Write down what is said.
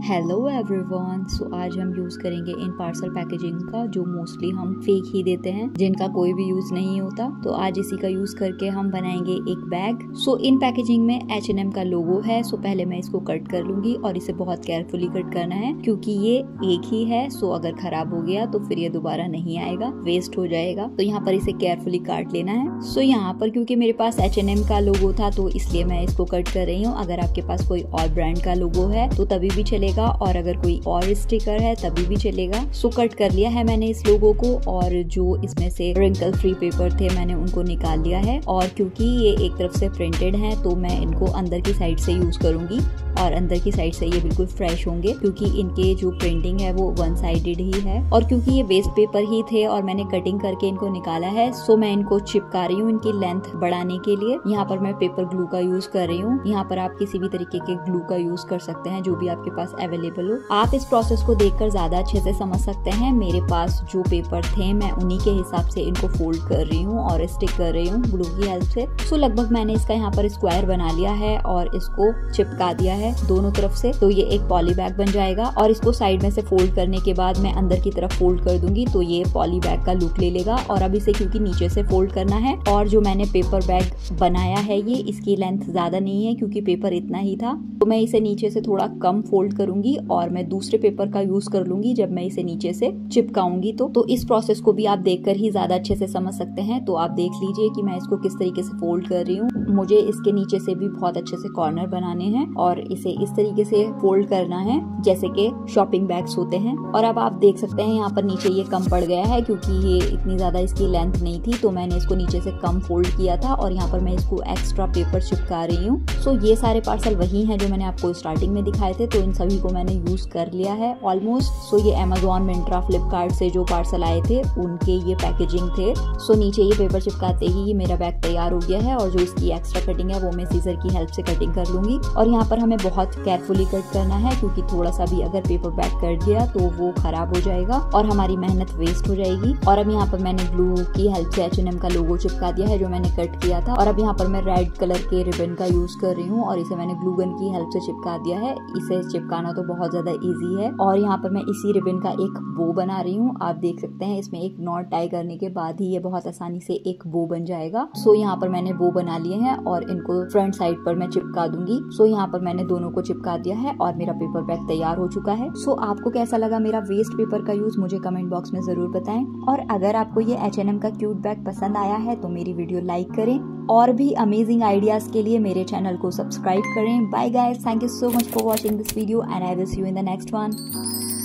Hello everyone. सो आज हम use करेंगे इन पार्सल पैकेजिंग का, जो मोस्टली हम फेक ही देते हैं, जिनका कोई भी यूज नहीं होता। तो आज इसी का यूज करके हम बनाएंगे एक बैग। सो इन पैकेजिंग में H&M का लोगो है। सो पहले मैं इसको कट कर लूंगी और इसे बहुत केयरफुली कट करना है, क्योंकि ये एक ही है। सो अगर खराब हो गया तो फिर ये दोबारा नहीं आएगा, वेस्ट हो जाएगा। तो यहाँ पर इसे केयरफुली काट लेना है। सो यहाँ पर क्योंकि मेरे पास H&M का लोगो था तो इसलिए मैं इसको कट कर रही हूँ। अगर आपके पास कोई और ब्रांड का लोगो है तो तभी भी चलेगा, और अगर कोई और स्टिकर है तभी भी चलेगा। सो कट कर लिया है मैंने इस लोगो को, और जो इसमें से रिंकल फ्री पेपर थे मैंने उनको निकाल लिया है। और क्योंकि ये एक तरफ से प्रिंटेड है तो मैं इनको अंदर की साइड से यूज करूंगी, और अंदर की साइड से ये बिल्कुल फ्रेश होंगे, क्योंकि इनके जो प्रिंटिंग है वो वन साइडेड ही है। और क्योंकि ये वेस्ट पेपर ही थे और मैंने कटिंग करके इनको निकाला है, सो मैं इनको चिपका रही हूँ इनकी लेंथ बढ़ाने के लिए। यहाँ पर मैं पेपर ग्लू का यूज कर रही हूँ। यहाँ पर आप किसी भी तरीके के ग्लू का यूज कर सकते हैं, जो भी आपके पास अवेलेबल हो। आप इस प्रोसेस को देखकर ज्यादा अच्छे से समझ सकते हैं। मेरे पास जो पेपर थे मैं उन्हीं के हिसाब से इनको फोल्ड कर रही हूँ और स्टिक कर रही हूँ ग्लू की हेल्प से। सो लगभग मैंने इसका यहाँ पर स्क्वायर बना लिया है और इसको चिपका दिया है दोनों तरफ से। तो ये एक पॉली बैग बन जाएगा, और इसको साइड में से फोल्ड करने के बाद मैं अंदर की तरफ फोल्ड कर दूंगी तो ये पॉली बैग का लुक ले लेगा। और अब इसे क्योंकि नीचे से फोल्ड करना है, और जो मैंने पेपर बैग बनाया है ये इसकी लेंथ ज्यादा नहीं है क्योंकि पेपर इतना ही था, तो मैं इसे नीचे से थोड़ा कम फोल्ड करूंगी और मैं दूसरे पेपर का यूज कर लूंगी जब मैं इसे नीचे से चिपकाऊंगी। तो इस प्रोसेस को भी आप देखकर ही ज्यादा अच्छे से समझ सकते हैं। तो आप देख लीजिए कि मैं इसको किस तरीके से फोल्ड कर रही हूँ। मुझे इसके नीचे से भी बहुत अच्छे से कॉर्नर बनाने हैं और इसे इस तरीके से फोल्ड करना है जैसे कि शॉपिंग बैग्स होते हैं। और अब आप देख सकते हैं यहाँ पर नीचे ये कम पड़ गया है, क्योंकि ये इतनी ज्यादा इसकी लेंथ नहीं थी, तो मैंने इसको नीचे से कम फोल्ड किया था और यहाँ पर मैं इसको एक्स्ट्रा पेपर चिपका रही हूँ। सो ये सारे पार्सल वही हैं जो मैंने आपको स्टार्टिंग में दिखाए थे, तो इन सभी को मैंने यूज कर लिया है ऑलमोस्ट। सो ये Amazon, मिंत्रा, फ्लिपकार्ट से जो पार्सल आए थे उनके ये पैकेजिंग थे। सो नीचे ये पेपर चिपकाते ही मेरा बैग तैयार हो गया है, और जो इसकी एक्स्ट्रा कटिंग है वो मैं सीजर की हेल्प से कटिंग कर लूंगी। और यहाँ पर हमें बहुत केयरफुली कट करना है, क्योंकि थोड़ा सा भी अगर पेपर बैग कट गया तो वो खराब हो जाएगा और हमारी मेहनत वेस्ट हो जाएगी। और अब यहाँ पर मैंने ग्लू की हेल्प से H&M का लोगो चिपका दिया है जो मैंने कट किया था। और अब यहाँ पर मैं रेड कलर के रिबन का यूज कर रही हूँ और इसे मैंने ग्लू गन की हेल्प से चिपका दिया है। इसे चिपकाना तो बहुत ज्यादा इजी है। और यहाँ पर मैं इसी रिबन का एक बो बना रही हूँ। आप देख सकते हैं इसमें एक नॉट टाई करने के बाद ही ये बहुत आसानी से एक बो बन जाएगा। सो यहाँ पर मैंने बो बना लिए हैं और इनको फ्रंट साइड पर मैं चिपका दूंगी। सो यहाँ पर मैंने दोनों को चिपका दिया है और मेरा पेपर बैग तैयार हो चुका है। सो आपको कैसा लगा मेरा वेस्ट पेपर का यूज, मुझे कमेंट बॉक्स में जरूर बताएं। और अगर आपको ये H&M का क्यूट बैग पसंद आया है तो मेरी वीडियो लाइक करें, और भी अमेजिंग आइडियाज के लिए मेरे चैनल को सब्सक्राइब करें। Bye guys, thank you so much for watching this video and I will see you in the next one.